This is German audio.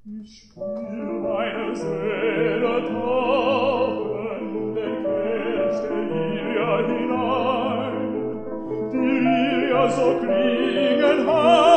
Ich spür meine Seele tauchen, den Kelch der Lilie hinein, die Lilie so klingen